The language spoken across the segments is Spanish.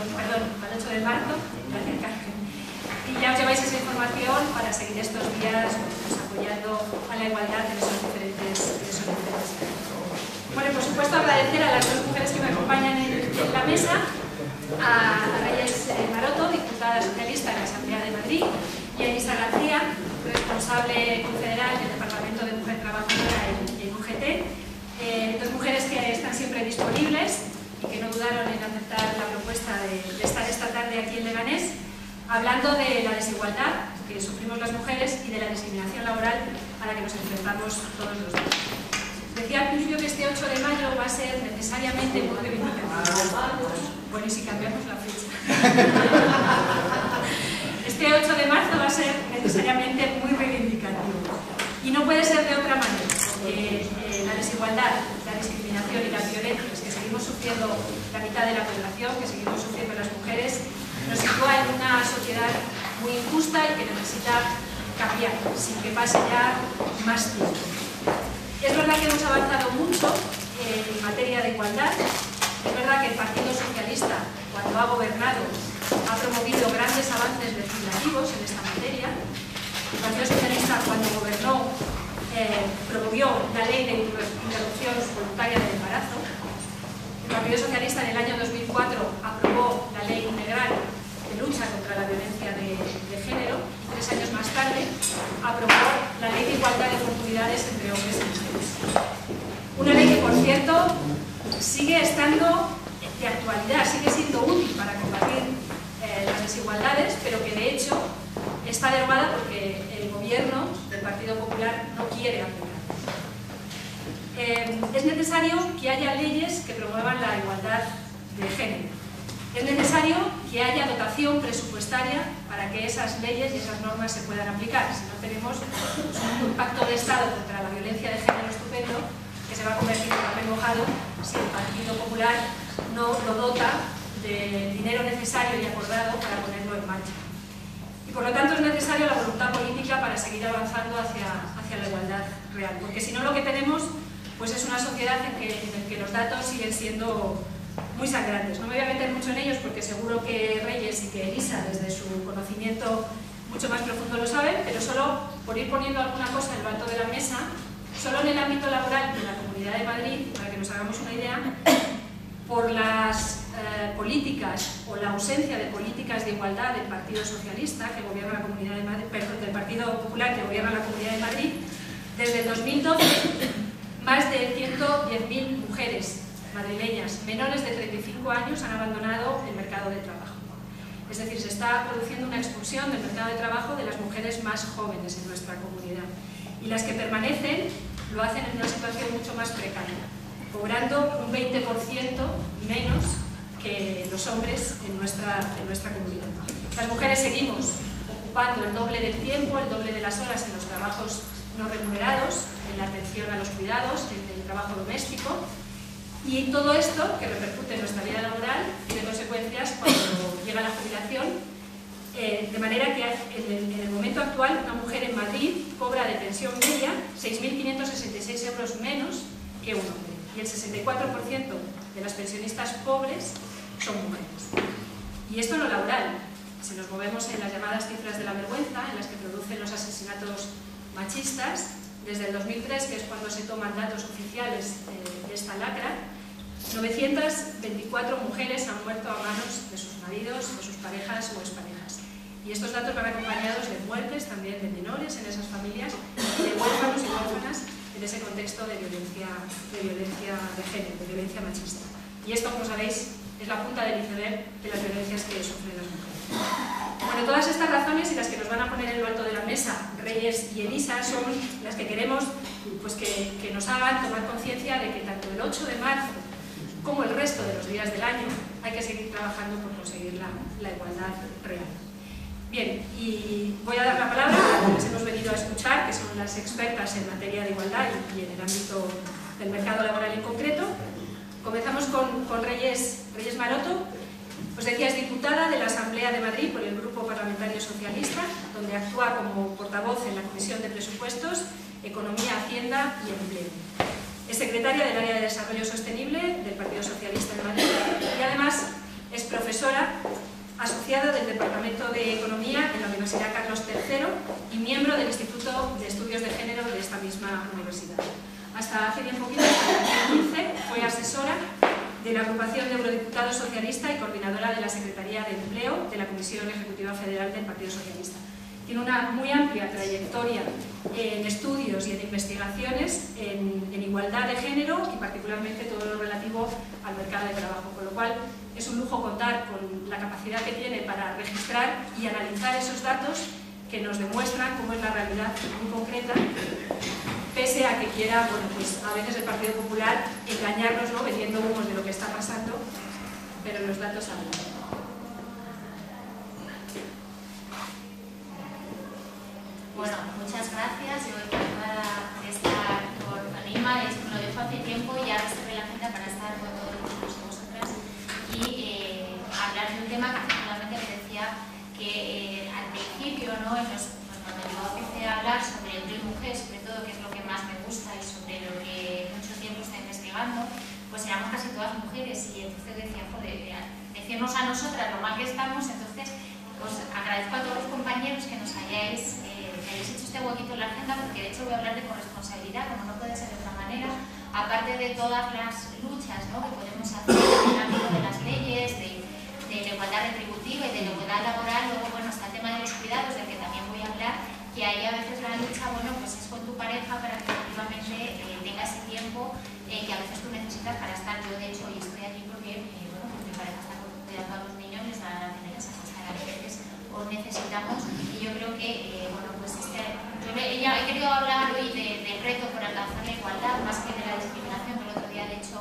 el 8 de marzo, gracias Carmen. Y ya os lleváis esa información para seguir estos días pues, apoyando a la igualdad en esos diferentes campos. Bueno, y por supuesto agradecer a las dos mujeres que me acompañan en la mesa, a Reyes Maroto, diputada socialista en la Asamblea de Madrid, y a Elisa García, responsable confederal del Departamento de Mujer Trabajadora en UGT, dos mujeres que están siempre disponibles y que no dudaron en aceptar la propuesta de estar esta tarde aquí en Leganés, hablando de la desigualdad que sufrimos las mujeres y de la discriminación laboral a la que nos enfrentamos todos los días. Decía al principio que este 8 de mayo va a ser necesariamente muy reivindicativo. Bueno, y si cambiamos la fecha. Este 8 de marzo va a ser necesariamente muy reivindicativo. Y no puede ser de otra manera, porque la desigualdad, la discriminación y las violencias que seguimos sufriendo la mitad de la población, que seguimos sufriendo las mujeres, nos sitúa en una sociedad muy injusta y que necesita cambiar, sin que pase ya más tiempo. Es verdad que hemos avanzado mucho en materia de igualdad. Es verdad que el Partido Socialista, cuando ha gobernado, ha promovido grandes avances legislativos en esta materia. El Partido Socialista, cuando gobernó, promovió la ley de interrupción voluntaria del embarazo. El Partido Socialista, en el año 2004, aprobó la ley integral de lucha contra la violencia de género. 3 años más tarde, aprobó la ley de igualdad de oportunidades entre hombres y mujeres. Una ley que, por cierto, sigue estando de actualidad, sigue siendo útil para combatir las desigualdades, pero que de hecho está derogada porque el gobierno del Partido Popular no quiere aplicarla. Es necesario que haya leyes que promuevan la igualdad de género. Es necesario que haya dotación presupuestaria para que esas leyes y esas normas se puedan aplicar. Si no, tenemos un pacto de Estado contra la violencia de género estupendo que se va a convertir en papel mojado si el Partido Popular no lo dota del dinero necesario y acordado para ponerlo en marcha. Y por lo tanto es necesaria la voluntad política para seguir avanzando hacia la igualdad real, porque si no lo que tenemos pues es una sociedad en la que los datos siguen siendo muy sangrantes. No me voy a meter mucho en ellos porque seguro que Reyes y que Elisa, desde su conocimiento mucho más profundo, lo saben, pero solo por ir poniendo alguna cosa en lo alto de la mesa, solo en el ámbito laboral de la Comunidad de Madrid, para que nos hagamos una idea, por las políticas o la ausencia de políticas de igualdad del Partido Socialista que gobierna la Comunidad de Madrid, perdón, del Partido Popular que gobierna la Comunidad de Madrid, desde el 2012 más de 110.000 mujeres madrileñas menores de 35 años han abandonado el mercado de trabajo. Es decir, se está produciendo una expulsión del mercado de trabajo de las mujeres más jóvenes en nuestra comunidad. Y las que permanecen lo hacen en una situación mucho más precaria, cobrando un 20% menos que los hombres en nuestra comunidad. Las mujeres seguimos ocupando el doble del tiempo, el doble de las horas en los trabajos no remunerados, en la atención a los cuidados, en el trabajo doméstico. Y todo esto, que repercute en nuestra vida laboral, tiene consecuencias cuando llega la jubilación, de manera que en el momento actual una mujer en Madrid cobra de pensión media 6.566 euros menos que un hombre. Y el 64% de las pensionistas pobres son mujeres. Y esto en lo laboral. Si nos movemos en las llamadas cifras de la vergüenza, en las que producen los asesinatos machistas, desde el 2003, que es cuando se toman datos oficiales de esta lacra, 924 mujeres han muerto a manos de sus maridos, de sus parejas o exparejas. Y estos datos van acompañados de muertes también de menores en esas familias, de huérfanos y huérfanas en ese contexto de violencia de género, de violencia machista. Y esto, como sabéis, es la punta del iceberg de las violencias que sufren las mujeres. Bueno, todas estas razones y las que nos van a poner en lo alto de la mesa Reyes y Elisa son las que queremos pues, que nos hagan tomar conciencia de que tanto el 8 de marzo como el resto de los días del año hay que seguir trabajando por conseguir la igualdad real. Bien, y voy a dar la palabra a quienes hemos venido a escuchar, que son las expertas en materia de igualdad y en el ámbito del mercado laboral en concreto. Comenzamos con Reyes Maroto. Os decía, es diputada de la Asamblea de Madrid por el Grupo Parlamentario Socialista, donde actúa como portavoz en la Comisión de Presupuestos, Economía, Hacienda y Empleo. Es secretaria del Área de Desarrollo Sostenible del Partido Socialista de Madrid y además es profesora profesora asociada del Departamento de Economía en la Universidad Carlos III y miembro del Instituto de Estudios de Género de esta misma universidad. Hasta hace bien poquito, hasta el 2015, fue asesora de la agrupación de eurodiputados socialista y coordinadora de la Secretaría de Empleo de la Comisión Ejecutiva Federal del Partido Socialista. Tiene una muy amplia trayectoria en estudios y en investigaciones en igualdad de género y particularmente todo lo relativo al mercado de trabajo, con lo cual es un lujo contar con la capacidad que tiene para registrar y analizar esos datos que nos demuestran cómo es la realidad muy concreta, pese a que quiera, bueno, pues a veces el Partido Popular engañarnos, ¿no?, vendiendo humos de lo que está pasando, pero los datos hablan. Bueno, muchas gracias. Yo encantada de estar con Anima, lo dejo hace tiempo y ahora se ve la agenda para estar con todos vosotras y hablar de un tema que efectivamente me decía que al principio, ¿no?, cuando yo empecé a hablar sobre el empleo y mujer, sobre todo, que es lo que más me gusta y sobre lo que mucho tiempo está investigando, pues éramos casi todas mujeres y entonces decía, joder, decirnos a nosotras lo mal que estamos, entonces os agradezco a todos los compañeros que nos hayáis hecho este huequito en la agenda, porque de hecho voy a hablar de corresponsabilidad, como no puede ser de otra manera, aparte de todas las luchas, ¿no?, que podemos hacer en el ámbito de las leyes, de la igualdad retributiva y de la igualdad laboral. Luego, bueno, está el tema de los cuidados, del que también voy a hablar, que ahí a veces la lucha, bueno, pues es con tu pareja para que efectivamente tenga ese tiempo que a veces tú necesitas para estar. Yo, de hecho, hoy estoy aquí porque, bueno, pues mi pareja está cuidando a los niños, les da la tener esa cosa a veces os necesitamos, y yo creo que, bueno, pues he querido hablar hoy del reto por alcanzar la igualdad, más que de la discriminación, que el otro día, de hecho,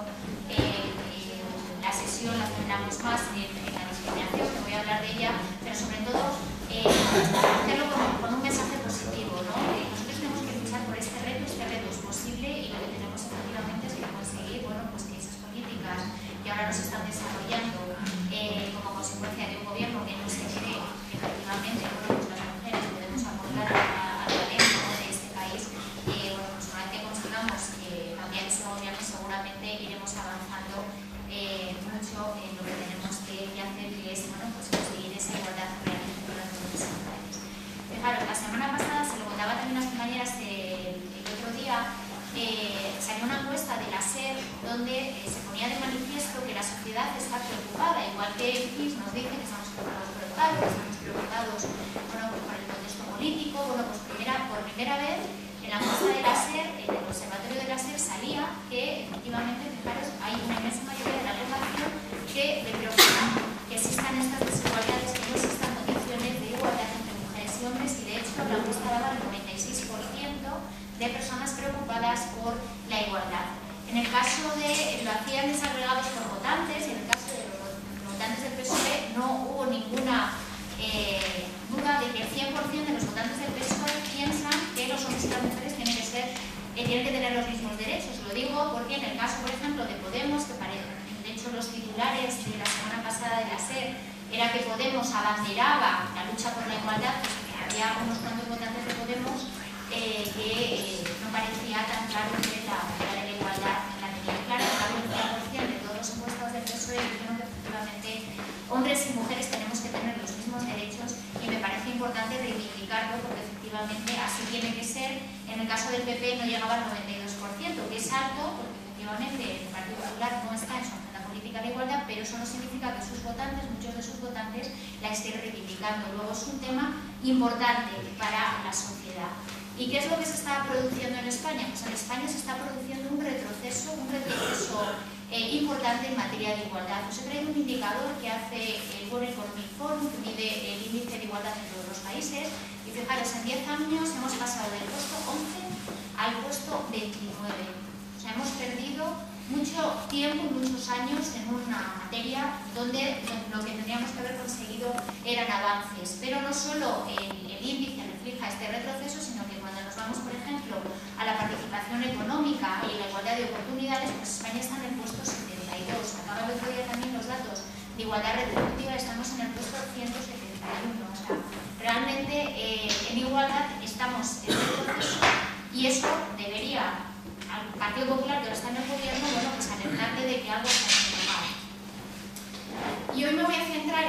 la sesión la centramos más en la discriminación, que voy a hablar de ella, pero sobre todo hacerlo con un mensaje positivo, ¿no? Nosotros tenemos que luchar por este reto es posible, y lo que tenemos efectivamente es que conseguir, bueno, pues que esas políticas que ahora nos están desarrollando como consecuencia de un gobierno que no se cree que efectivamente, bueno, pues las mujeres podemos aportar al talento de este país, bueno, pues una vez que consigamos cambiar ese gobierno, seguramente iremos avanzando mucho en lo que tenemos que hacer, que es, bueno, pues conseguir esa igualdad realmente con las mujeres. Fijaros, la semana pasada, se lo contaba también a las compañeras el otro día, salió una encuesta de la SER donde se ponía de manifiesto que la sociedad está preocupada, igual que FIS nos dice que estamos preocupados por el paro, que estamos preocupados, bueno, pues por el contexto político. Bueno, pues por primera vez en la encuesta de la SER, en el observatorio de la SER, salía que efectivamente, fijaros, hay una inmensa mayoría de la población que le preocupa que existan estas desigualdades, que no existan condiciones de igualdad entre mujeres y hombres, y de hecho la encuesta daba el 96% de personas preocupadas por la igualdad. En el caso de, lo hacían desagregados por votantes, y en el caso de los votantes del PSOE no hubo ninguna duda de que el 100% de los votantes del PSOE piensan que los hombres y las mujeres tienen que tener los mismos derechos. Lo digo porque en el caso, por ejemplo, de Podemos, que de hecho los titulares de la semana pasada de la SER era que Podemos abanderaba la lucha por la igualdad, pues que había unos cuantos votantes de Podemos que no parecía tan claro que la de la igualdad la tenía clara. El 100% de todos los encuestados del PSOE dijeron que efectivamente hombres y mujeres tenemos que tener los mismos derechos, y me parece importante reivindicarlo porque efectivamente así tiene que ser. En el caso del PP no llegaba al 92%, que es alto porque efectivamente el Partido Popular no está en su agenda política de igualdad, pero eso no significa que sus votantes, muchos de sus votantes, la estén reivindicando. Luego es un tema importante para la sociedad. ¿Y qué es lo que se está produciendo en España? Pues en España se está produciendo un retroceso importante en materia de igualdad. Os he traído un indicador que hace el World Economic Forum, que mide el índice de igualdad en todos los países, y fijaros, en 10 años hemos pasado del puesto 11 al puesto 29. O sea, hemos perdido mucho tiempo, muchos años en una materia donde lo que tendríamos que haber conseguido eran avances. Pero no solo el índice refleja este retroceso, sino que cuando nos vamos, por ejemplo, a la participación económica y la igualdad de oportunidades, pues España está en el puesto 72. Acabo de ver también los datos de igualdad retributiva, estamos en el puesto 171. O sea, realmente en igualdad estamos en el proceso, y eso debería al Partido Popular, que ahora está en el gobierno, bueno, pues alertarle de que algo está haciendo mal. Y hoy me voy a centrar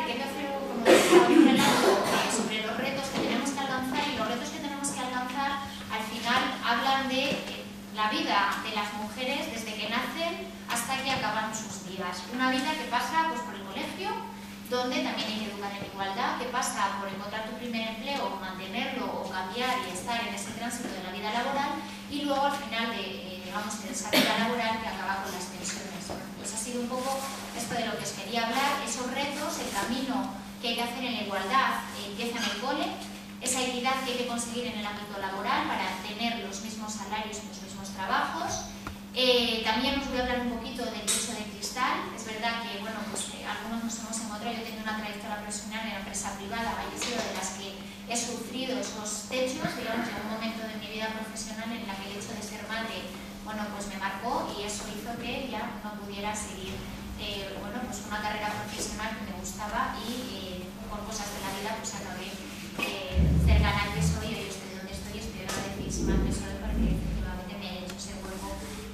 y que hay que hacer como un relato sobre los retos que tenemos que alcanzar, y los retos que tenemos que alcanzar al final hablan de la vida de las mujeres desde que nacen hasta que acaban sus días. Una vida que pasa pues, por el colegio, donde también hay que educar en igualdad, que pasa por encontrar tu primer empleo, mantenerlo o cambiar y estar en ese tránsito de la vida laboral, y luego al final de esa vida laboral que acaba con las pensiones. Pues ha sido un poco esto de lo que os quería hablar, esos retos, el camino que hay que hacer en la igualdad empieza en el cole, esa equidad que hay que conseguir en el ámbito laboral para tener los mismos salarios y los mismos trabajos. También os voy a hablar un poquito del techo de cristal. Es verdad que bueno, pues, algunos nos hemos encontrado, yo he tenido una trayectoria profesional en la empresa privada, he sido de las que he sufrido esos techos, digamos, en un momento de mi vida profesional en la que el hecho de ser madre, bueno, pues me marcó, y eso hizo que ya no pudiera seguir bueno, pues una carrera profesional que me gustaba, y por cosas de la vida pues acabé cercana al que soy. Hoy estoy donde estoy, estoy agradecísima al PSOE porque efectivamente me ha hecho ese hueco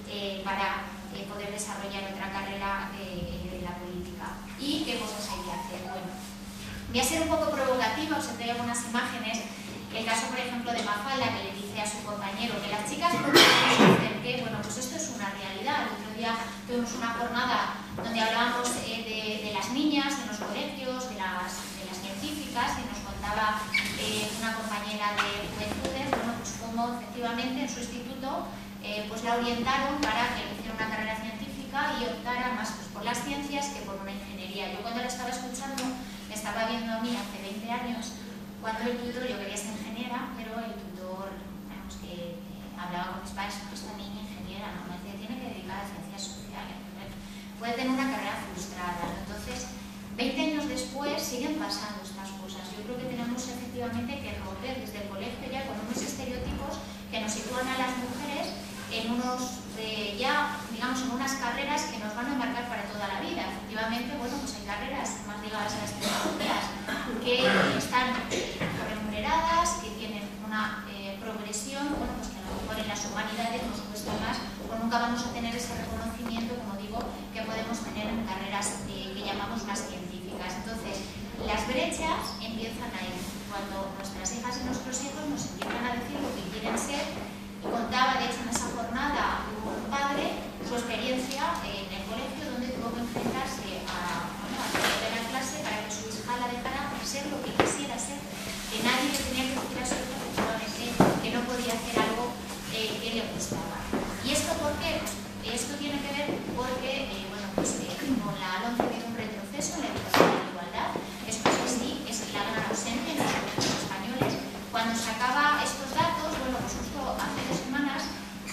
para poder desarrollar otra carrera en la política. ¿Y qué cosas hay que hacer? Bueno, voy a ser un poco provocativa, os traigo algunas imágenes. El caso, por ejemplo, de Mafalda, que le dice a su compañero que las chicas no pueden hacer que, bueno, pues esto es una realidad. El otro día tuvimos una jornada donde hablábamos de las niñas en los colegios, de las científicas, y nos contaba una compañera de juventudes, bueno, pues cómo efectivamente en su instituto pues la orientaron para que hiciera una carrera científica y optara más pues, por las ciencias que por una ingeniería. Yo cuando la estaba escuchando, me estaba viendo a mí hace 20 años, cuando el tutor, yo quería ser ingeniera, pero el tutor, digamos que hablaba con mis padres, no, esta niña ingeniera, no, me decía, tiene que dedicar a ciencias sociales, puede tener una carrera frustrada, ¿no? Entonces, 20 años después siguen pasando estas cosas. Yo creo que tenemos efectivamente que romper desde el colegio ya con unos estereotipos que nos sitúan a las mujeres en unos, ya, digamos, en unas carreras que nos van a marcar para toda la vida. Efectivamente, bueno, pues hay carreras más ligadas a las tecnologías que están remuneradas, que tienen una progresión, bueno, pues que a lo mejor en las humanidades nos cuesta más, o nunca vamos a tener ese reconocimiento, como digo, que podemos tener en carreras que llamamos más científicas. Entonces, las brechas empiezan ahí, cuando nuestras hijas y nuestros hijos nos empiezan a decir lo que quieren ser. Y contaba, de hecho, en esa jornada un padre su experiencia en el colegio, donde tuvo que enfrentarse a la clase para que su hija la dejara ser lo que quisiera ser, que nadie le tenía que decir a su hija efectivamente que no podía hacer algo que le gustaba. ¿Y esto por qué? Esto tiene que ver porque, bueno, pues con la LOMCE ha habido un retroceso en la educación de la igualdad. Esto es así, es la gran ausente en los colegios españoles. Cuando sacaba estos datos, bueno, pues justo hace 2 semanas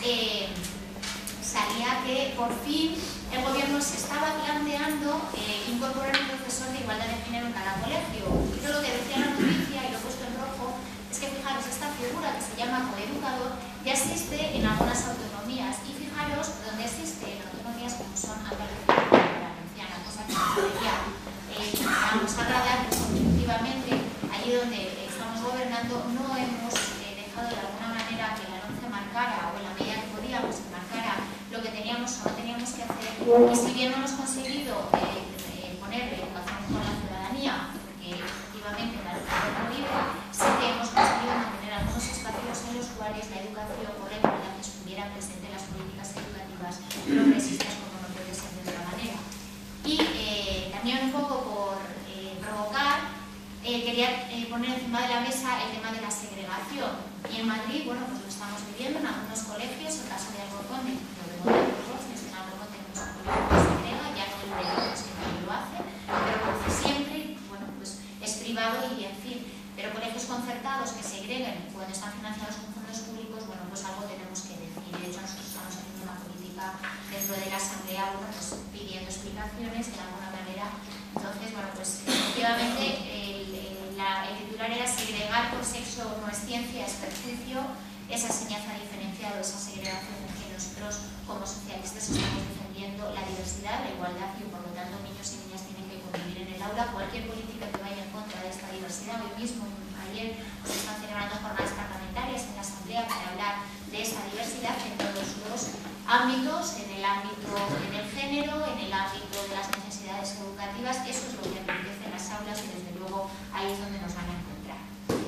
salía que por fin el gobierno se estaba planteando incorporar un profesor de igualdad de género en cada colegio. Y todo lo que decía la noticia, y lo he puesto en rojo, es que fijaros, esta figura que se llama coeducador ya existe en algunas autonomías. Y fijaros donde existe en autonomías como son Andalucía y Valenciana, cosa que nos debería agradar, pues efectivamente allí donde estamos gobernando no hemos dejado de alguna manera que la LOMCE marcara, o en la medida que podíamos, que marcara lo que teníamos o no teníamos que hacer. Y si bien no hemos conseguido poner educación con la ciudadanía, porque efectivamente la educación no libre, sí que hemos conseguido mantener algunos espacios en los cuales la educación por la igualdad estuviera presente en las políticas educativas progresistas, como no puede ser de otra manera. Y también un poco por provocar, quería poner encima de la mesa el tema de la segregación. Y en Madrid, bueno, pues lo estamos viviendo en algunos colegios, el caso de Alcorcón, en Alcorcón tenemos un colegio que segrega, ya no el proyecto siempre lo hace, pero lo hace siempre, bueno, pues es privado y en fin, pero colegios concertados que segreguen cuando están financiados con fondos públicos, bueno, pues algo tenemos que decir. De hecho, nosotros estamos haciendo una política dentro de la Asamblea, bueno, pues pidiendo explicaciones de alguna manera. Entonces, bueno, pues efectivamente el titular era segregar por sexo no es ciencia, es perjuicio. Esa enseñanza diferenciada, esa segregación que nosotros como socialistas estamos defendiendo la diversidad, la igualdad, y por lo tanto niños y niñas tienen que convivir en el aula. Cualquier política que vaya en contra de esta diversidad, hoy mismo, ayer, se están celebrando jornadas parlamentarias en la Asamblea para hablar de esta diversidad en todos los ámbitos, en el género, en el ámbito de las necesidades educativas. Eso es lo que enriquece las aulas. aulas y desde luego ahí es donde nos van a encontrar.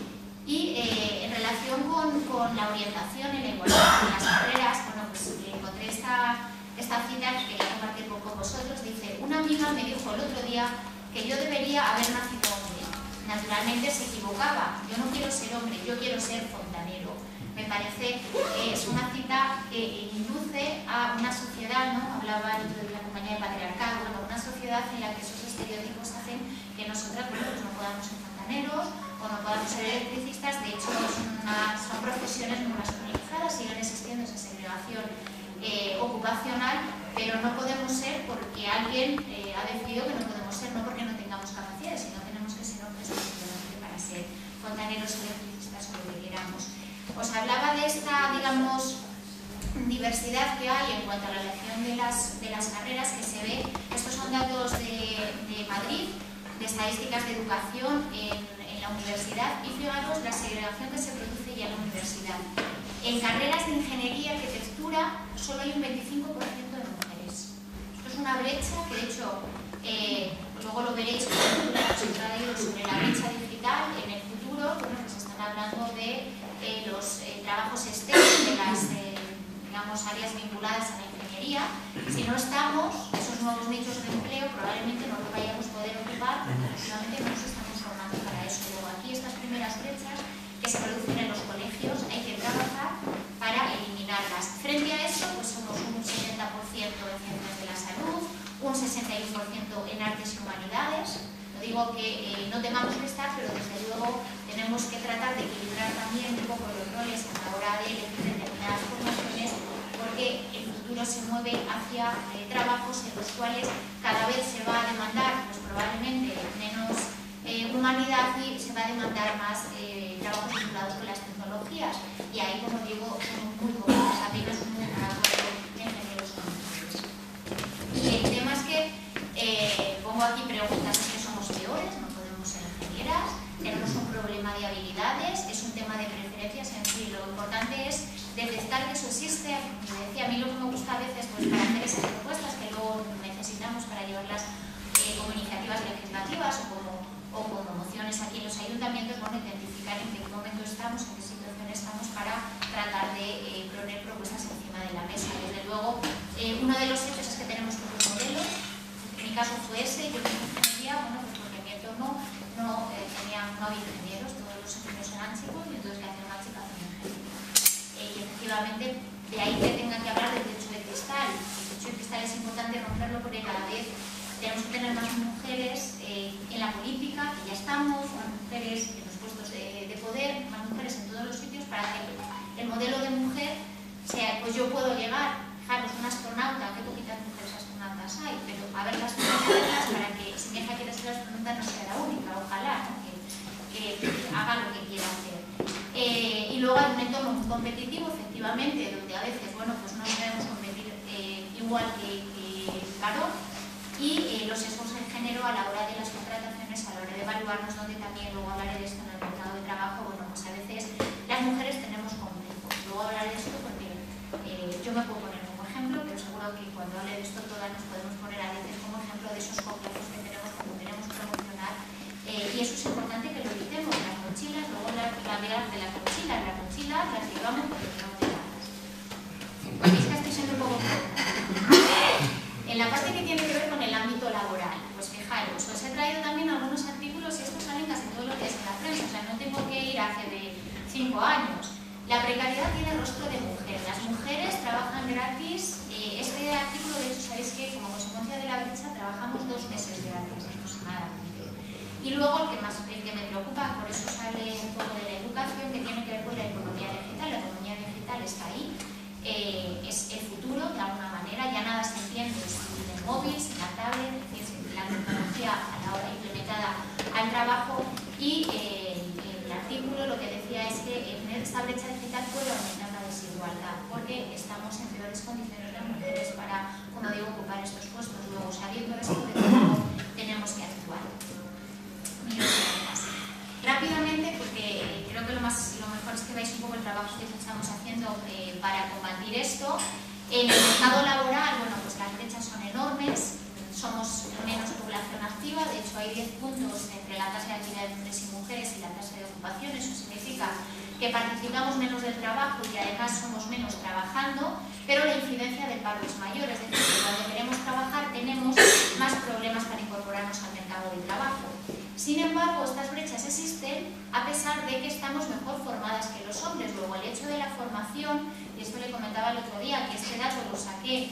Y en relación con la orientación y la igualdad en las carreras, bueno, pues encontré esta cita que quería compartir con vosotros. Dice: una amiga me dijo el otro día que yo debería haber nacido hombre. Naturalmente se equivocaba. Yo no quiero ser hombre, yo quiero ser fontanero. Me parece que es una cita que induce a una sociedad, ¿no? Hablaba el otro de la compañía de patriarcado, bueno, una sociedad en la que esos estereotipos hacen que nosotras, bueno, pues no podamos ser fontaneros o no podamos ser electricistas. De hecho, son profesiones muy masculinizadas, siguen existiendo esa segregación ocupacional, pero no podemos ser porque alguien ha decidido que no podemos ser, no porque no tengamos capacidades, sino tenemos que ser hombres para ser fontaneros, electricistas o lo que queramos. Os hablaba de esta, digamos, diversidad que hay en cuanto a la elección de las carreras que se ve. Estos son datos de Madrid, de estadísticas de educación en la universidad, y fijaros la segregación que se produce ya en la universidad. En carreras de ingeniería y arquitectura solo hay un 25% de mujeres. Esto es una brecha que, de hecho, luego lo veréis, os he traído sobre la brecha digital en el futuro. Bueno, pues están hablando de los trabajos externos de las digamos, áreas vinculadas a la ingeniería. Si no estamos, esos nuevos nichos de empleo probablemente no lo vayamos a poder ocupar porque efectivamente no nos estamos formando para eso. Luego aquí estas primeras brechas que se producen en los colegios hay que trabajar para eliminarlas. Frente a eso, pues somos un 70% en ciencias de la salud, un 61% en artes y humanidades. No digo que no tengamos que estar, pero desde luego tenemos que tratar de equilibrar también un poco los roles a la hora de elegir determinadas formaciones, porque el futuro se mueve hacia trabajos en los cuales cada vez se va a demandar, pues probablemente menos humanidad, y se va a demandar más trabajos vinculados con las tecnologías. Y ahí, como digo, somos muy pocos, apenas un 1% de ingenieros conocidos. El tema es que pongo aquí preguntas: ¿es que somos peores? ¿No podemos ser ingenieras? ¿Tenemos un problema de habilidades? ¿Es un tema de preferencias? En fin, lo importante es detectar que eso existe. Me decía, a mí lo que me gusta a veces, pues, para hacer esas propuestas que luego necesitamos para llevarlas como iniciativas legislativas o como mociones aquí en los ayuntamientos, bueno, identificar en qué momento estamos, en qué situación estamos, para tratar de poner propuestas encima de la mesa. Desde luego, uno de los hechos es que tenemos pocos modelos. En mi caso fue ese. Yo me ingeniería, bueno, pues porque en mi entorno no había ingenieros, todos los ingenieros eran chicos, y entonces que hacía una chica haciendo ingeniería. Y efectivamente, de ahí que tenga que hablar del techo de cristal. El techo de cristal es importante romperlo porque cada vez tenemos que tener más mujeres en la política, que ya estamos, más mujeres en los puestos de poder, más mujeres en todos los sitios, para que el modelo de mujer sea, pues yo puedo llegar, fijaros, un astronauta, qué poquitas mujeres astronautas hay, pero a ver las mujeres para que si mi hija quiere ser astronauta no sea la única, ojalá, ¿no? que haga lo que quiera hacer. Y luego hay un entorno muy competitivo, efectivamente, donde a veces, bueno, pues no debemos competir igual que varón. Y los sesgos en género a la hora de las contrataciones, a la hora de evaluarnos, donde también luego hablaré de esto en el mercado de trabajo. Bueno, pues a veces las mujeres tenemos complejos. Luego hablaré de esto porque yo me puedo poner como ejemplo, pero seguro que cuando hable de esto todas nos podemos poner a veces como ejemplo de esos complejos que tenemos cuando tenemos que promocionar. Y eso es importante que lo evitemos. Las mochilas, luego hablar de las mochilas. Las mochilas las llevamos porque no llevamos. Veis que estoy siendo un poco en la parte que tiene que ver con el ámbito laboral, pues fijaros, os he traído también algunos artículos y estos salen casi todo lo que es en la prensa, o sea, no tengo que ir hace de 5 años. La precariedad tiene rostro de mujer, las mujeres trabajan gratis. Este artículo, de hecho, sabéis que como consecuencia de la brecha trabajamos 2 meses gratis aproximadamente. Y luego el que me preocupa, por eso sale un poco de la educación, que tiene que ver con la economía digital. La economía digital está ahí. Es el futuro, de alguna manera, ya nada se entiende sin el móvil, sin la tablet, es decir, la tecnología a la hora implementada al trabajo. Y el artículo lo que decía es que esta brecha digital puede aumentar la desigualdad, porque estamos en peores condiciones las mujeres para, como digo, ocupar estos puestos. Luego, sabiendo esto, tenemos que actuar. Rápidamente, porque creo que lo mejor es que veáis un poco el trabajo que estamos haciendo para combatir esto. En el mercado laboral, bueno, pues las brechas son enormes, somos menos población activa, de hecho hecho hay 10 puntos entre la tasa de actividad de hombres y mujeres y la tasa de ocupación. Eso significa que participamos menos del trabajo y además somos menos trabajando, pero la incidencia del paro es mayor, es decir, que cuando queremos trabajar tenemos más problemas para incorporarnos al mercado de trabajo. Sin embargo, estas brechas existen a pesar de que estamos mejor formadas que los hombres. Luego, el hecho de la formación, y esto le comentaba el otro día, que este dato lo saqué,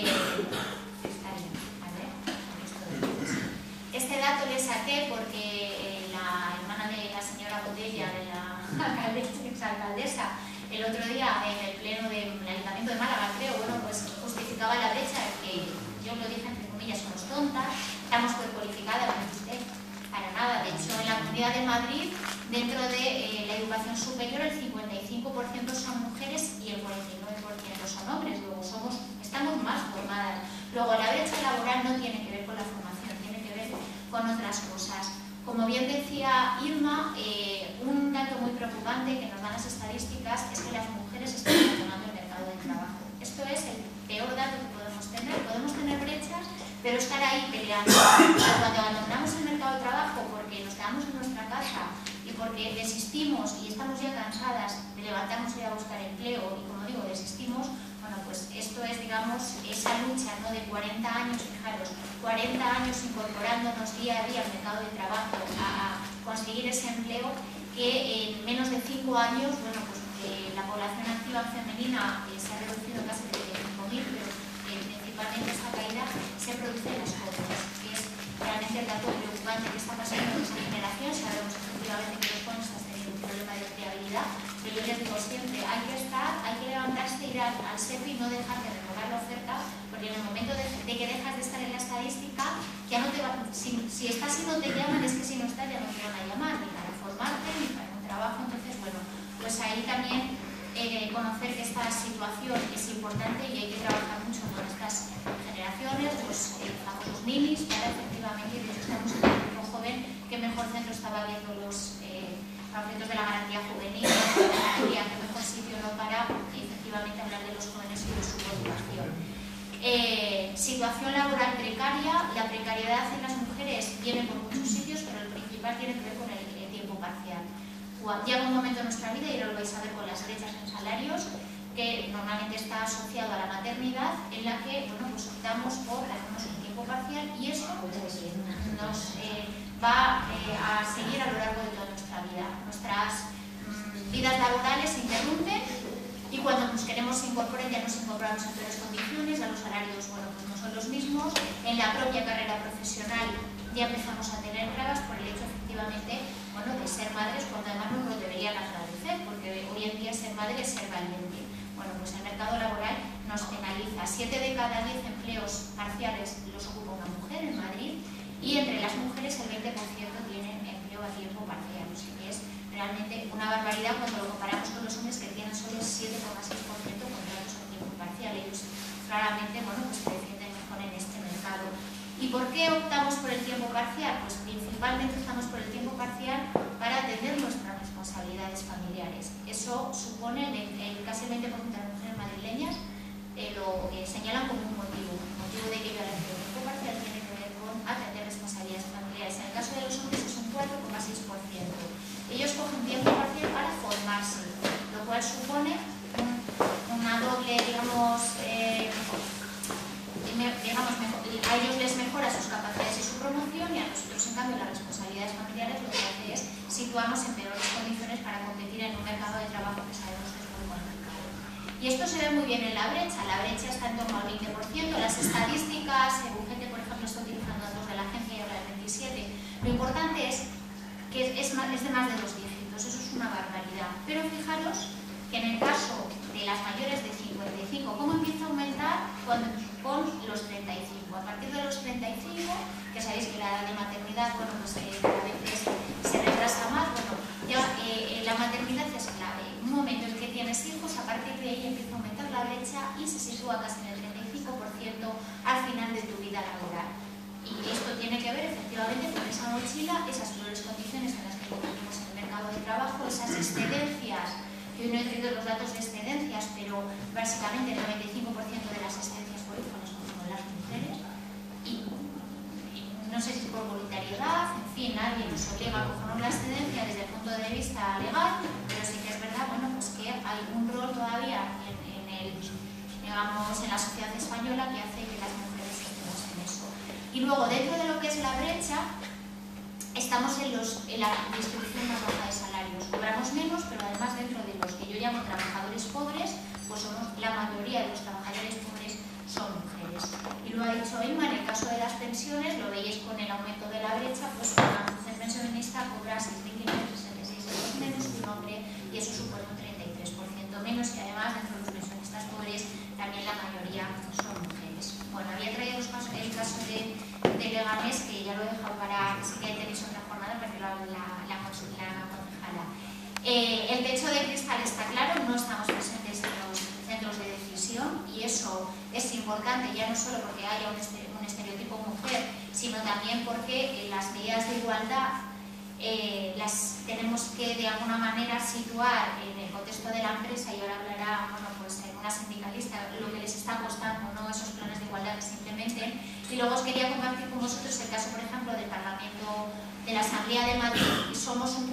este dato le saqué porque la hermana de la señora Botella, de la exalcaldesa, el otro día en el pleno del Ayuntamiento de Málaga, creo, bueno, pues justificaba la brecha, que yo lo dije entre comillas, somos tontas, estamos cualificadas, no usted, para nada. De hecho, en la Comunidad de Madrid, dentro de la educación superior, el 55% son mujeres y el 49% son hombres. Luego estamos más formadas. Luego, la brecha laboral no tiene que ver con la formación, tiene que ver con otras cosas. Como bien decía Irma, un dato muy preocupante que nos dan las estadísticas es que las mujeres están abandonando el mercado de trabajo. Esto es el peor dato que podemos tener. Podemos tener brechas, pero estar ahí peleando. Pero cuando abandonamos el mercado de trabajo porque nos quedamos en nuestra casa y porque desistimos y estamos ya cansadas de levantarnos y ir a buscar empleo y, como digo, desistimos, bueno, pues esto es, digamos, esa lucha, ¿no?, de 40 años, fijaros, 40 años incorporándonos día a día al mercado de trabajo a conseguir ese empleo, que en menos de 5 años, bueno, pues la población activa femenina se ha reducido casi de 5.000, pero principalmente esta caída se produce en las jóvenes, que es realmente el dato preocupante que está pasando en esta generación. Sabemos efectivamente que los jóvenes están teniendo un problema de empleabilidad, pero yo les digo siempre, hay que levantarse, ir al SEPI y no dejar de renovar la oferta, porque en el momento de que dejas de estar en la estadística, ya no te va, si estás y no te llaman, es que si no estás ya no te van a llamar, ni para formarte, ni para un trabajo. Entonces, bueno, pues ahí también conocer que esta situación es importante y hay que trabajar mucho con estas generaciones, los famosos ninis, para efectivamente, y de hecho estamos en el grupo joven que mejor centro estaba viendo los panfletos de la garantía juvenil, que mejor sitio no para efectivamente hablar de los jóvenes y de su motivación. Situación laboral precaria. La precariedad en las mujeres viene por muchos sitios, pero el principal tiene que ver con el tiempo parcial. Llega un momento en nuestra vida, y ahora lo vais a ver con las brechas en salarios, que normalmente está asociado a la maternidad, en la que, bueno, pues optamos por hacernos un tiempo parcial, y eso nos va a seguir a lo largo de toda nuestra vida. Nuestras vidas laborales se interrumpen y cuando nos queremos incorporar ya nos incorporamos en peores condiciones, ya los salarios, bueno, pues no son los mismos. En la propia carrera profesional ya empezamos a tener trabas por el hecho, efectivamente, bueno, de ser madres, cuando además nos lo deberían agradecer, porque hoy en día ser madre es ser valiente. Bueno, pues el mercado laboral nos penaliza. 7 de cada 10 empleos parciales los ocupa una mujer en Madrid, y entre las mujeres el 20% tienen empleo a tiempo parcial. O sea que es realmente una barbaridad cuando lo comparamos con los hombres, que tienen solo el 7,6% contratos a tiempo parcial. Ellos claramente, bueno, pues se defienden mejor en este mercado. ¿Y por qué optamos por el tiempo parcial? Pues principalmente optamos por el tiempo parcial para atender nuestras responsabilidades familiares. Eso supone, casi el 20% de las mujeres madrileñas lo señalan como un motivo de que el tiempo parcial tiene que ver con atender responsabilidades familiares. En el caso de los hombres es un 4,6%. Ellos cogen tiempo parcial para formarse, lo cual supone una doble, digamos, a ellos les mejora sus capacidades y su promoción, y a nosotros, en cambio, las responsabilidades familiares lo que hace es situarnos en peores condiciones para competir en un mercado de trabajo que sabemos que es muy complicado. Y esto se ve muy bien en la brecha. La brecha está en torno al 20%. Las estadísticas, gente, por ejemplo, está utilizando datos de la agencia y habla del 27%. Lo importante es que es de más de 2 dígitos. Eso es una barbaridad. Pero fijaros que en el caso de las mayores de 55, ¿cómo empieza a aumentar? Con los 35. A partir de los 35, que sabéis que la edad de maternidad, bueno, pues a veces se retrasa más, bueno, ya la maternidad es clave. Un momento en que tienes hijos, a partir de ahí empieza a aumentar la brecha y se sitúa casi en el 35% al final de tu vida laboral. Y esto tiene que ver efectivamente con esa mochila, esas peores condiciones en las que vivimos en el mercado de trabajo, esas excedencias, que hoy no he traído los datos de excedencias, pero básicamente el 95% de las excedencias por hijos son las mujeres, y no no sé si por voluntariedad, en fin, nadie nos obliga a cogernos la excedencia desde el punto de vista legal, pero sí que es verdad, bueno, pues que hay un rol todavía digamos, en la sociedad española que hace que las mujeres estemos en eso. Y luego, dentro de lo que es la brecha, estamos en la distribución más baja de salarios. Cobramos menos, pero además dentro de los que yo llamo trabajadores pobres, pues somos la mayoría de los trabajadores pobres son mujeres. Y lo ha dicho Inma, en el caso de las pensiones, lo veis con el aumento de la brecha, pues una mujer pensionista cobra 6.566 euros menos que un hombre, y eso supone un 33% menos, y además dentro de los pensionistas pobres también la mayoría son mujeres. Bueno, había traído el caso de Leganés, que ya lo he dejado para si que tenéis otra jornada, para que lo hable la concejala. El techo de cristal está claro, no estamos presentes en los centros de decisión, y eso es importante ya no solo porque haya un estereotipo mujer, sino también porque las medidas de igualdad las tenemos que de alguna manera situar en el contexto de la empresa, y ahora hablará, bueno, pues una sindicalista, lo que les está costando, ¿no?, esos planes de igualdad que se implementen. Y luego os quería compartir con vosotros el caso, por ejemplo, del Parlamento de la Asamblea de Madrid, y somos un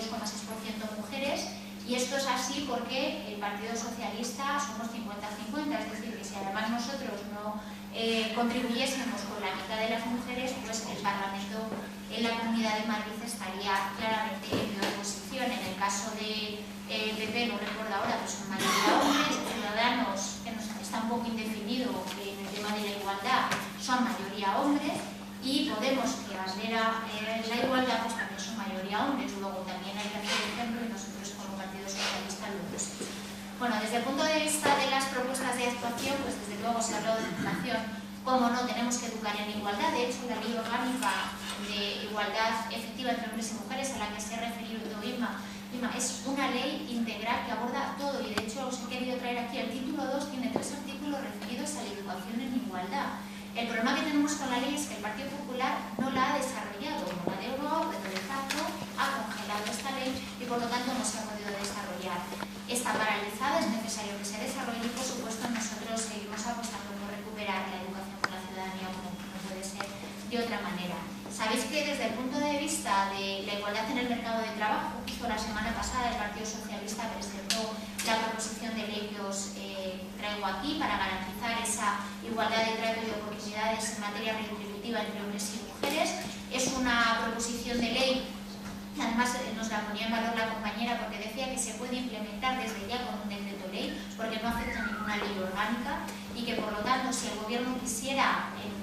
42,6% mujeres, y esto es así porque el Partido Socialista somos 50-50, es decir, que si además nosotros no contribuyésemos con la mitad de las mujeres, pues el Parlamento en la Comunidad de Madrid estaría claramente en peor posición. En el caso de PP, no recuerdo ahora, pues son mayoría hombres, Ciudadanos, que está un poco indefinido en el tema de la igualdad, son mayoría hombres, y Podemos, que bandera la igualdad, pues también son mayoría hombres. Luego también hay que hacer ejemplo, y nosotros como Partido Socialista lo hemos hecho. Bueno, desde el punto de vista de las propuestas de actuación, pues desde luego se ha hablado de educación. Como no, tenemos que educar en igualdad. De hecho, la Ley Orgánica de Igualdad Efectiva entre Hombres y Mujeres, a la que se ha referido Inma, es una ley integral que aborda todo, y de hecho os he querido traer aquí el título 2, tiene 3 artículos referidos a la educación en igualdad. El problema que tenemos con la ley es que el Partido Popular no la ha desarrollado, no la derogado, pero de facto ha congelado esta ley, y por lo tanto no se ha podido desarrollar. Está paralizada, es necesario que se desarrolle, y por supuesto nosotros seguimos apostando por recuperar la educación con la ciudadanía, como no puede ser de otra manera. Sabéis que desde el punto de vista de la igualdad en el mercado de trabajo, justo la semana pasada el Partido Socialista presentó la proposición de ley que os traigo aquí para garantizar esa igualdad de trato y de oportunidades en materia retributiva entre hombres y mujeres. Es una proposición de ley, además nos la ponía en valor la compañera porque decía que se puede implementar desde ya con un decreto ley, porque no afecta a ninguna ley orgánica, y que por lo tanto si el gobierno quisiera en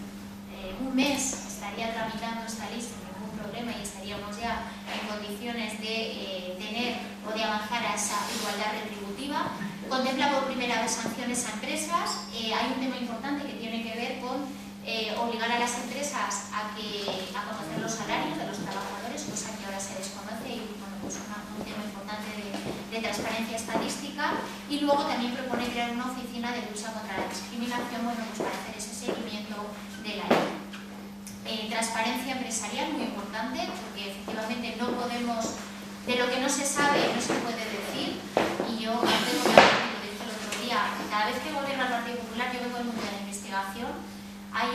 un mes estaría tramitando esta ley sin ningún problema, y estaríamos ya en condiciones de tener o de avanzar a esa igualdad retributiva. Contempla por primera vez sanciones a empresas. Hay un tema importante que tiene que ver con obligar a las empresas a conocer los salarios de los trabajadores, cosa que ahora se desconoce, y bueno, pues un tema importante de transparencia estadística. Y luego también propone crear una oficina de lucha contra la discriminación, bueno, pues para hacer ese seguimiento de la ley. Transparencia empresarial, muy importante, porque efectivamente no podemos, de lo que no se sabe no se puede decir, y yo tengo claro, lo dije el otro día, cada vez que gobierna el Partido Popular, yo vengo del mundo de la investigación, hay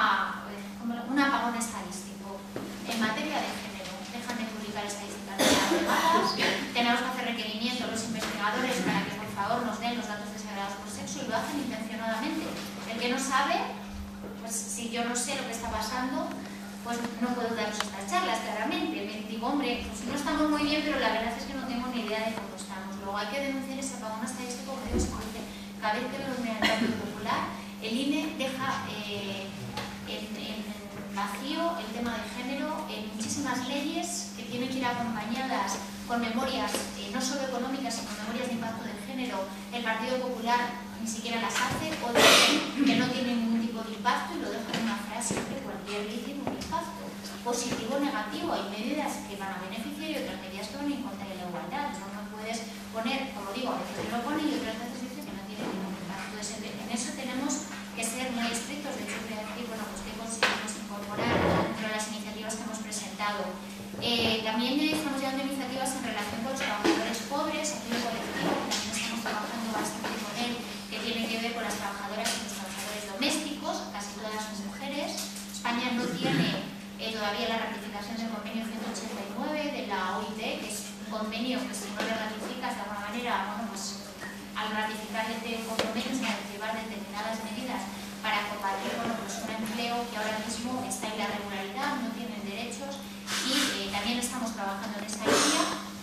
un apagón estadístico en materia de género. Dejan de publicar estadísticas adecuadas, tenemos que hacer requerimientos a los investigadores para que por favor nos den los datos desagregados por sexo, y lo hacen intencionadamente. El que no sabe, pues si yo no sé lo que está pasando, pues no puedo daros estas charlas, claramente. Me digo, hombre, pues no estamos muy bien, pero la verdad es que no tengo ni idea de cómo estamos. Luego hay que denunciar ese apagón estadístico, porque Dios dice, cada vez que veo en el Partido Popular, el INE deja en vacío el tema de género en muchísimas leyes que tienen que ir acompañadas con memorias, no solo económicas, sino memorias de impacto de género. El Partido Popular ni siquiera las hace, o dicen que no tienen ningún tipo de impacto, y lo dejan en una frase que cualquier ley tiene un impacto positivo o negativo. Hay medidas que van a beneficiar y otras medidas que van en contra de la igualdad. No puedes poner, como digo, a veces lo pone y otras veces dice que no tiene ningún impacto. Entonces, en eso tenemos que ser muy estrictos. De hecho, voy a decir, bueno, pues que conseguimos incorporar dentro de las iniciativas que hemos presentado. También estamos llevando iniciativas en relación con los trabajadores pobres, aquí en el colectivo, que también estamos trabajando bastante con él, que tiene que ver con las trabajadoras y los trabajadores domésticos, casi todas son mujeres. España no tiene convenio, pues si no le ratificas de alguna manera, bueno, pues al ratificar este convenio se van a activar determinadas medidas para combatir, bueno, pues un empleo que ahora mismo está en la irregularidad, no tienen derechos, y también estamos trabajando en esa línea.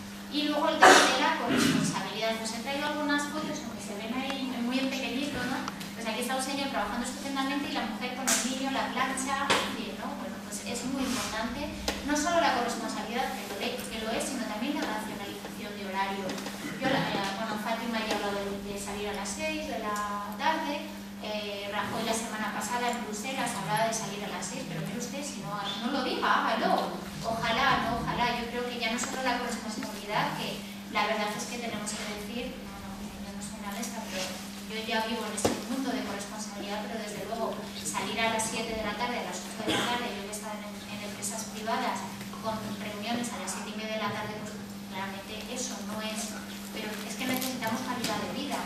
Y luego el tema de la corresponsabilidad. Pues he traído algunas fotos, aunque se ven ahí muy en pequeñito, ¿no? Pues aquí está un señor trabajando estupendamente y la mujer con el niño, la plancha, en fin, ¿no? Bueno, pues es muy importante, no solo la corresponsabilidad, que lo es, sino también la racionalización de horario. Yo, bueno, Fátima ya ha hablado de salir a las 6 de la tarde, Rajoy la semana pasada en Bruselas hablaba de salir a las 6, pero mire usted, si no lo diga, hágalo. Ojalá, no, ojalá. Yo creo que ya no solo la corresponsabilidad, que la verdad es que tenemos que decir, yo no soy analista, pero yo ya vivo en este mundo de corresponsabilidad, pero desde luego salir a las 7 de la tarde, a las 8 de la tarde, yo que he estado en empresas privadas con reuniones a las 7:30 de la tarde, pues claramente eso no es. Pero es que necesitamos calidad de vida.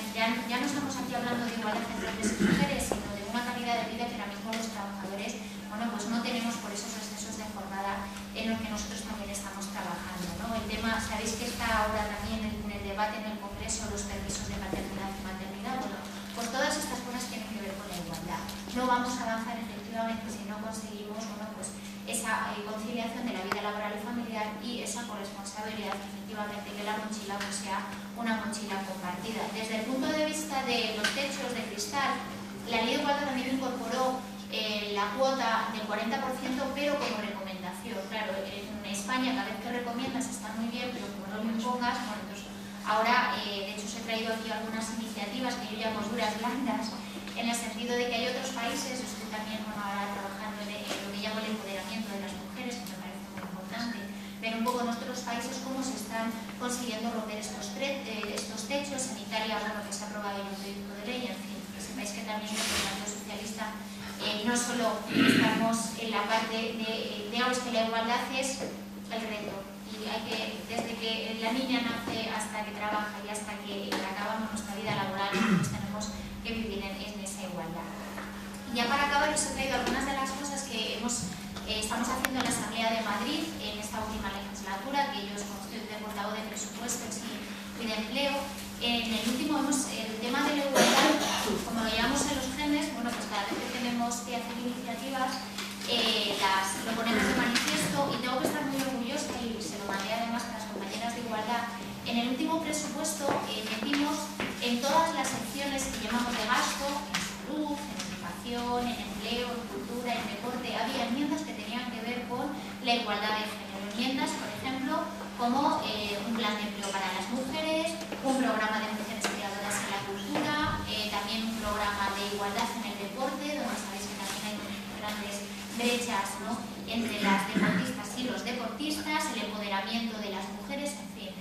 Ya no estamos aquí hablando de igualdad entre hombres y mujeres, sino de una calidad de vida que ahora mismo los trabajadores, bueno, pues no tenemos por esos excesos de jornada en los que nosotros también estamos trabajando, ¿no? El tema, sabéis que está ahora también en el debate en el Congreso los permisos de maternidad y maternidad. Bueno, pues todas estas cosas tienen que ver con la igualdad. No vamos a avanzar efectivamente si no conseguimos, bueno, pues esa conciliación de la vida laboral y familiar y esa corresponsabilidad, efectivamente, que la mochila pues sea una mochila compartida. Desde el punto de vista de los techos de cristal, la Ley de Igualdad también incorporó la cuota del 40%, pero como recomendación. Claro, en España cada vez que recomiendas está muy bien, pero como no lo impongas, bueno, entonces ahora, de hecho, os he traído aquí algunas iniciativas que yo llamo duras blandas, en el sentido de que hay otros países, yo estoy también, bueno, ahora trabajando en lo que llamo el empoderamiento de las mujeres, que me parece muy importante, ver un poco en otros países cómo se están consiguiendo romper estos techos. En Italia, bueno, que se ha aprobado un proyecto de ley, en fin, que sepáis que también el Partido Socialista no solo estamos en la parte de, digamos que la igualdad es el reto, y hay que, desde que la niña nace hasta que trabaja y hasta que acabamos nuestra vida laboral, pues tenemos que vivir en esa igualdad. Y ya para acabar, os he traído algunas de las cosas que estamos haciendo en la Asamblea de Madrid en esta última legislatura, que yo estoy de portavoz de presupuestos y de empleo. En el último, el tema de la igualdad, como lo llevamos en los genes, bueno, pues cada vez que tenemos que hacer iniciativas, lo ponemos de manifiesto, y tengo que estar muy orgullosa, y se lo mandé además a las compañeras de igualdad. En el último presupuesto metimos en todas las secciones que llamamos de gasto, en salud, en educación, en empleo, en cultura, en deporte, había enmiendas que tenían que ver con la igualdad de género. Enmiendas, por ejemplo, como un plan de empleo para las mujeres, un programa de mujeres creadoras en la cultura, también un programa de igualdad en el deporte, donde sabéis que también hay grandes brechas, ¿no?, entre las deportistas y los deportistas, el empoderamiento de las mujeres, en fin.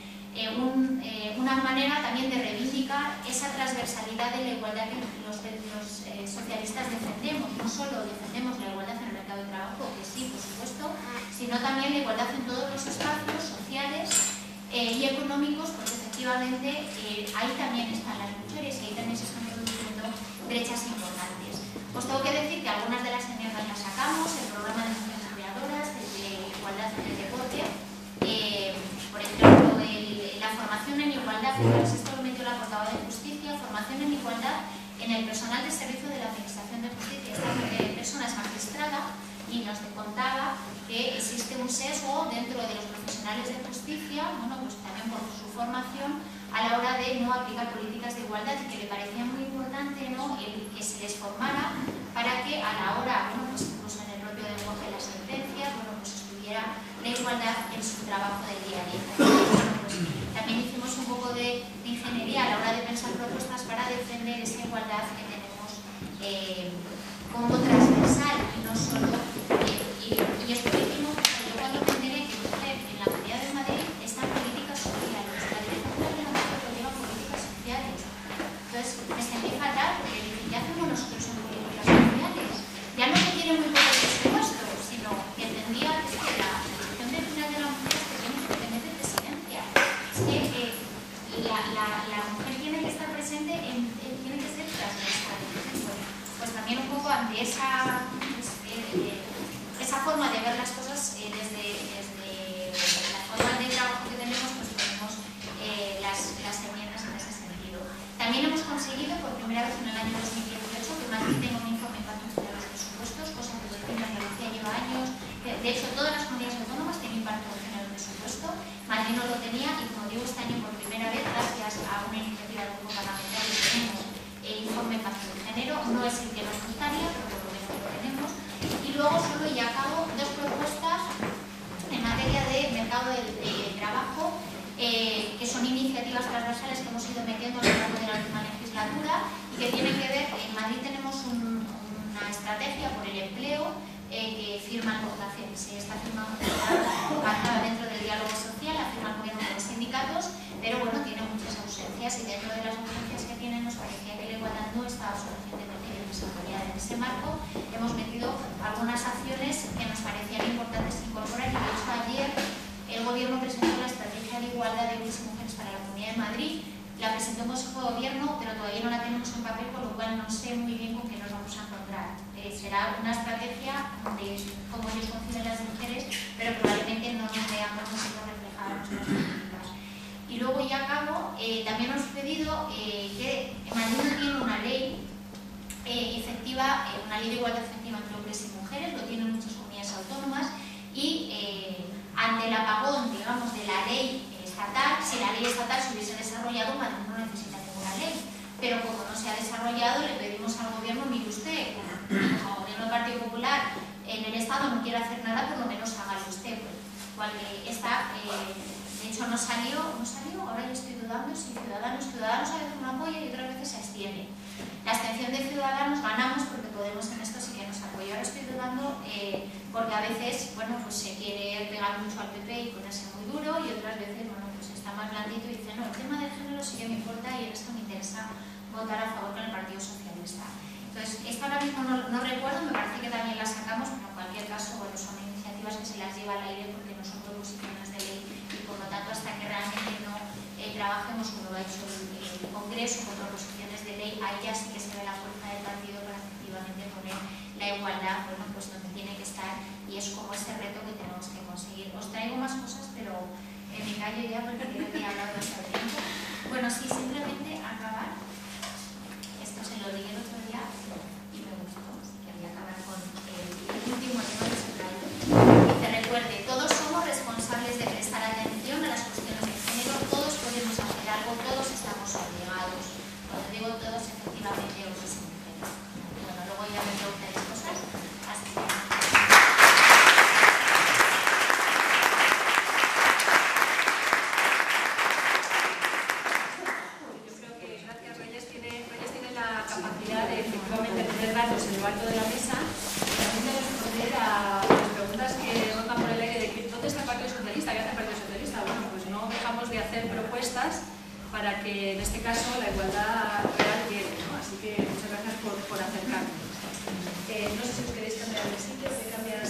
Una manera también de reivindicar esa transversalidad de la igualdad que los socialistas defendemos. No solo defendemos la igualdad en el mercado de trabajo, que sí, por supuesto, sino también la igualdad en todos los espacios sociales y económicos, porque efectivamente ahí también están las mujeres y ahí también se están produciendo brechas importantes. Os tengo que decir que algunas de las enmiendas las sacamos, el programa de mujeres creadoras, el de igualdad en el deporte, por ejemplo, la formación en igualdad, esto lo metió la portavoz de Justicia, formación en igualdad en el personal de servicio de la Administración de Justicia. Esta persona es magistrada y nos contaba que existe un sesgo dentro de los profesionales de justicia, bueno, pues también por su formación, a la hora de no aplicar políticas de igualdad, y que le parecía muy importante, ¿no?, el que se les formara para que a la hora, bueno, pues incluso en el propio lenguaje de la sentencia, bueno, pues estuviera la igualdad en su trabajo del día a día. También hicimos un poco de ingeniería a la hora de pensar propuestas para defender esa igualdad que tenemos como transversal y no solo. Y esto lo hicimos yo cuando me enteré que en la Comunidad de Madrid están políticas sociales. La Dirección de la Mujer lo lleva políticas sociales. Entonces me sentí fatal porque dije, ¿qué hacemos nosotros en políticas sociales? Ya no que tiene muy poco presupuesto, sino que entendía que la Dirección de la Mujer es que tiene que depender de presidencia. Es que la mujer tiene que estar presente, tiene que ser transversal. Pues también un poco ante esa forma de ver las cosas desde la forma de trabajo que tenemos, pues tenía y, como digo, este año por primera vez, gracias a una iniciativa del grupo parlamentario, tenemos el informe de impacto de género. No es el que nos gustaría, pero por lo menos lo tenemos. Y luego solo y a cabo dos propuestas en materia de mercado de trabajo, que son iniciativas transversales que hemos ido metiendo a lo largo de la última legislatura y que tienen que ver. En Madrid tenemos una estrategia por el empleo que firma se está firmando dentro del diálogo social, la firma el gobierno con los sindicatos, pero bueno, tiene muchas ausencias y dentro de las ausencias que tiene nos parecía que la igualdad no estaba suficientemente bien desarrollada. En ese marco hemos metido algunas acciones que nos parecían importantes incorporar y de hecho ayer el gobierno presentó la estrategia de igualdad de hombres y mujeres para la Comunidad de Madrid. La presentó en Consejo de Gobierno, pero todavía no la tenemos en papel, con lo cual no sé muy bien con qué nos vamos a encontrar. Será una estrategia de cómo ellos conciben las mujeres, pero probablemente no nos veamos nosotros reflejadas nuestras políticas. Y luego, ya acabo, también hemos pedido que Madrid no tiene una ley efectiva, una ley de igualdad efectiva entre hombres y mujeres, lo tienen muchas comunidades autónomas, y ante el apagón, digamos, de la ley estatal, si la ley estatal se hubiese desarrollado, Madrid no necesita ninguna ley. Pero como no se ha desarrollado, le pedimos al gobierno, mire usted, como gobierno del Partido Popular en el Estado no quiere hacer nada, por lo menos hágalo usted. De hecho no salió, ahora yo estoy dudando si Ciudadanos a veces no apoya y otras veces se abstiene. La abstención de Ciudadanos ganamos porque Podemos en esto sí que nos apoya. Ahora estoy dudando porque a veces, bueno, pues se quiere pegar mucho al PP y ponerse muy duro, y otras veces, bueno, pues está más blandito y dice, no, el tema del género sí que me importa y en esto me interesa votar a favor con el Partido Socialista. Entonces, esta ahora mismo no recuerdo, me parece que también la sacamos, pero en cualquier caso, bueno, son iniciativas que se las lleva al aire porque no son proposiciones de ley y por lo tanto hasta que realmente no trabajemos como lo ha hecho el Congreso con proposiciones de ley, ahí ya sí que se ve la fuerza del partido para efectivamente poner la igualdad, bueno, pues donde tiene que estar, y es como ese reto que tenemos que conseguir. Os traigo más cosas, pero me callo ya porque creo que he hablado bastante tiempo. Bueno, sí, simplemente acabar. Esto se lo dije el otro día y me gustó, quería acabar con el último tema que se trae. Dice, recuerde, todos somos responsables de prestar atención a las cuestiones de género, todos podemos hacer algo, todos estamos obligados. Cuando digo todos, efectivamente, hombres y mujeres. Bueno, luego ya me preguntáis cosas, así que... En lo alto de la mesa, también de responder a las preguntas que rondan por el aire de que ¿dónde está el Partido Socialista? ¿Qué hace el Partido Socialista? Bueno, pues no dejamos de hacer propuestas para que en este caso la igualdad real llegue, ¿no? Así que muchas gracias por acercarnos. No sé si os queréis cambiar de sitio, ¿qué cambias?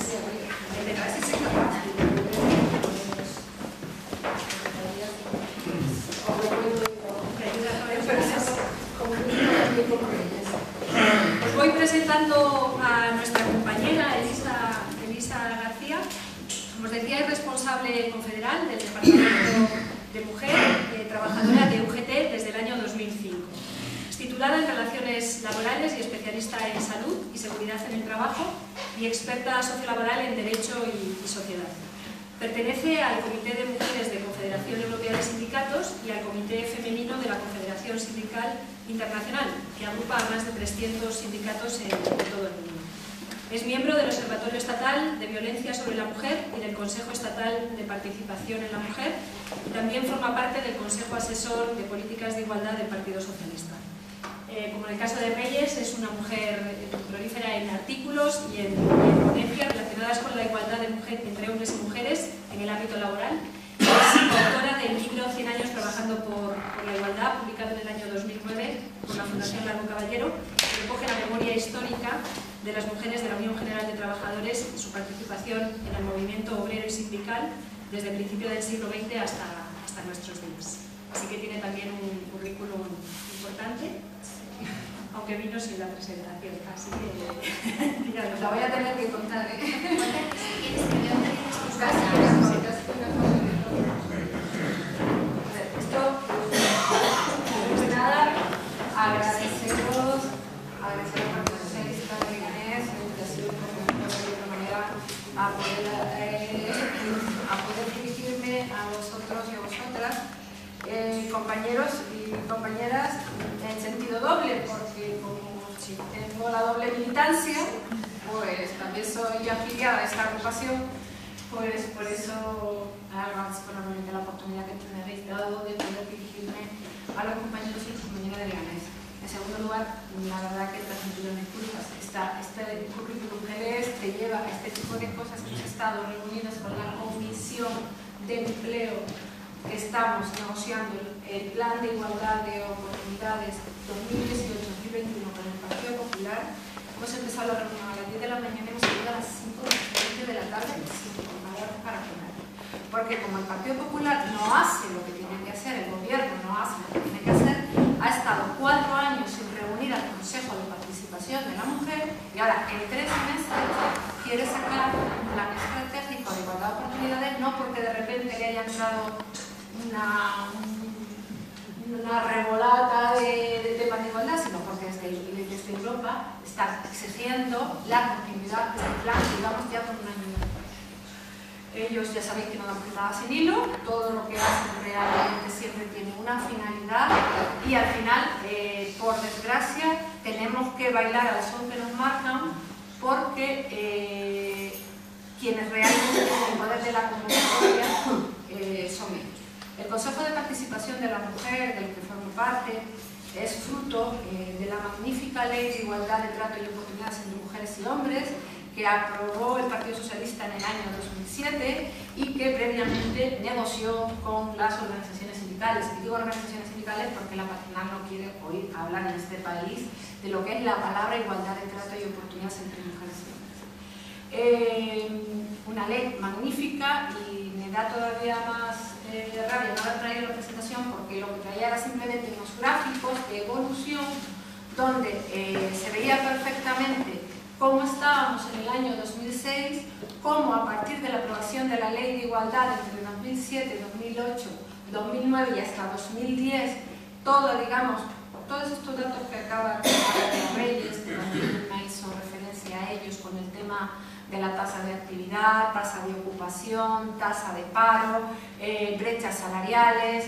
Os voy presentando a nuestra compañera Elisa García. Como os decía, es responsable confederal del Departamento de Mujer, trabajadora de UGT desde el año 2005. Es titulada en Relaciones Laborales y especialista en Salud y Seguridad en el Trabajo y experta sociolaboral en Derecho y Sociedad. Pertenece al Comité de Mujeres de Confederación Europea de Sindicatos y al Comité Femenino de la Confederación Sindical Internacional, que agrupa a más de 300 sindicatos en todo el mundo. Es miembro del Observatorio Estatal de Violencia sobre la Mujer y del Consejo Estatal de Participación en la Mujer, y también forma parte del Consejo Asesor de Políticas de Igualdad del Partido Socialista. Como en el caso de Reyes, es una mujer prolífera en artículos y en ponencias relacionadas con la igualdad entre hombres y mujeres en el ámbito laboral. Es autora del libro 100 años trabajando por la igualdad, publicado en el año 2009 por la Fundación Largo Caballero, que recoge la memoria histórica de las mujeres de la Unión General de Trabajadores y su participación en el movimiento obrero y sindical desde el principio del siglo XX hasta nuestros días. Así que tiene también un currículum importante, aunque vino sin la presentación, así que ya la voy a tener que contar, ¿eh? Esto, pues nada, agradeceros al Partido Socialista de Leganés, que ha sido, por ejemplo, de otra manera, a poder dirigirme dirigirme a vosotros y a vosotras, compañeros y compañeras, en sentido doble, porque como tengo la doble militancia, pues también soy afiliada a esta agrupación, pues por eso agradezco enormemente la oportunidad que me habéis dado de poder dirigirme a los compañeros y compañeras de Leganés. En segundo lugar, la verdad que transmitir las disculpas. Este currículum GDS te lleva a este tipo de cosas. Hemos estado reunidos con la Comisión de Empleo, que estamos negociando el Plan de Igualdad de Oportunidades 2018-2021 con el Partido Popular. Hemos empezado la reunión a las 10 de la mañana y hemos salido a las 5:20 de la tarde sin horas para comer. Porque como el Partido Popular no hace lo que tiene que hacer, el gobierno no hace lo que tiene que hacer, ha estado 4 años sin reunir al Consejo de Participación de la Mujer y ahora en 3 meses quiere sacar un plan estratégico de igualdad de oportunidades, no porque de repente le haya entrado una revolata de temas de igualdad, sino porque desde Europa está exigiendo la continuidad del plan, digamos ya por un año y medio. Ellos ya sabéis que no dan nada sin hilo, todo lo que hacen realmente siempre tiene una finalidad y al final, por desgracia, tenemos que bailar a las 11 nos marcan porque quienes realmente tienen el poder de la convocatoria son ellos. El Consejo de Participación de la Mujer, del que formo parte, es fruto de la magnífica Ley de Igualdad de Trato y Oportunidades entre Mujeres y Hombres, que aprobó el Partido Socialista en el año 2007 y que previamente negoció con las organizaciones sindicales. Y digo organizaciones sindicales porque la patronal no quiere oír hablar en este país de lo que es la palabra igualdad de trato y oportunidades entre mujeres y hombres. Una ley magnífica y me da todavía más rabia no haber traído la presentación porque lo que traía era simplemente unos gráficos de evolución donde se veía perfectamente cómo estábamos en el año 2006, cómo a partir de la aprobación de la Ley de Igualdad entre 2007, 2008, 2009 y hasta 2010, todos estos datos que acaba de dar Reyes, que también me hizo referencia a ellos con el tema de la tasa de actividad, tasa de ocupación, tasa de paro, brechas salariales,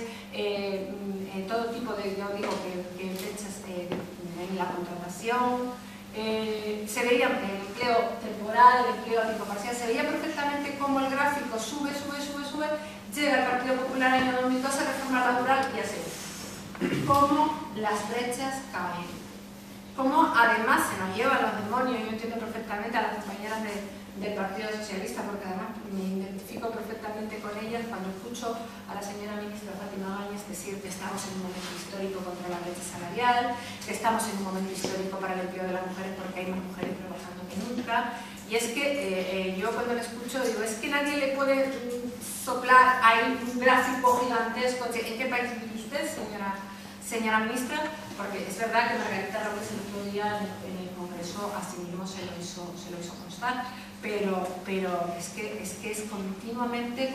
todo tipo de, yo digo que brechas en la contratación. Se veía el empleo temporal, el empleo a tiempo parcial, se veía perfectamente cómo el gráfico sube, llega al Partido Popular en el año 2012, reforma laboral y así. Cómo las brechas caen. Cómo además se nos llevan los demonios, yo entiendo perfectamente a las compañeras del Partido Socialista, porque además me identifico perfectamente con ellas cuando escucho a la señora ministra Fátima Báñez decir que estamos en un momento histórico contra la brecha salarial, que estamos en un momento histórico para el empleo de las mujeres porque hay más mujeres trabajando que nunca. Y es que yo cuando lo escucho digo, es que nadie le puede soplar ahí un gráfico gigantesco. ¿En qué país vive usted, señora ministra? Porque es verdad que Margarita Robles el otro día en el Congreso así mismo se lo hizo constar, pero es que es continuamente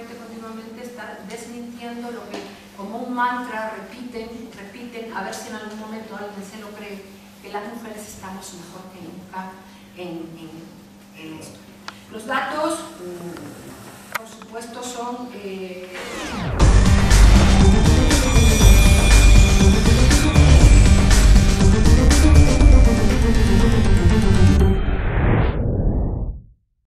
estar desmintiendo lo que como un mantra repiten, a ver si en algún momento alguien se lo cree, que las mujeres estamos mejor que nunca en la historia. Los datos, por supuesto, son